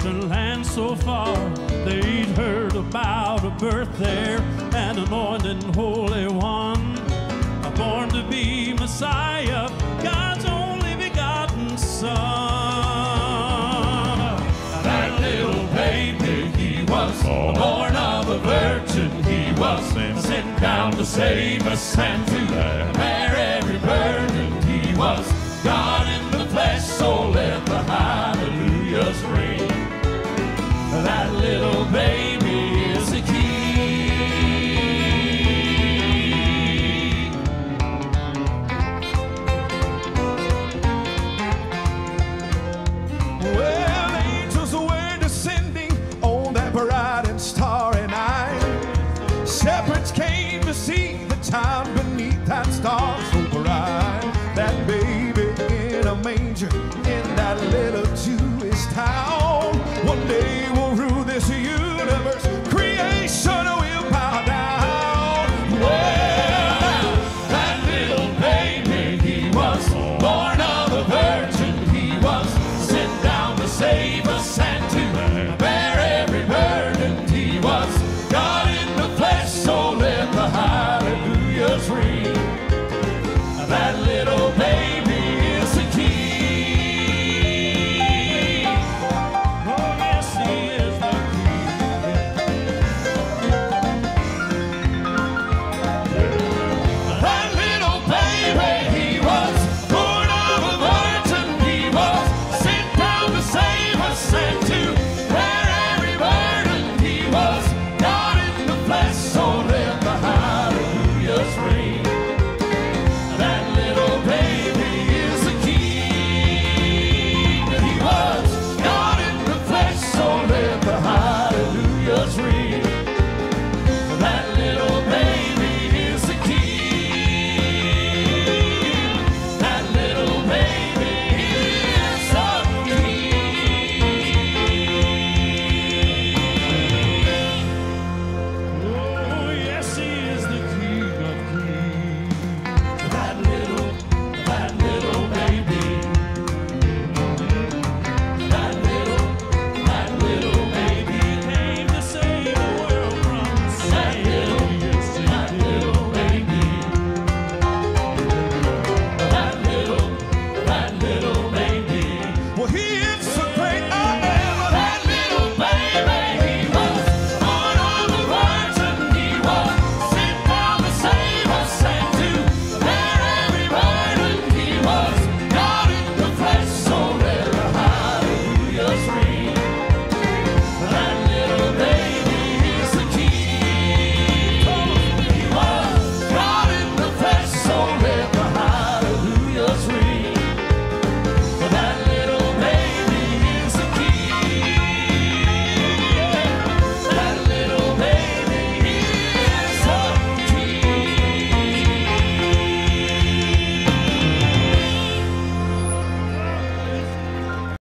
distant land so far, they'd heard about a birth there, an anointed holy one, born to be Messiah, God's only begotten Son. That little baby, he was born of a virgin. He was sent down to save us and to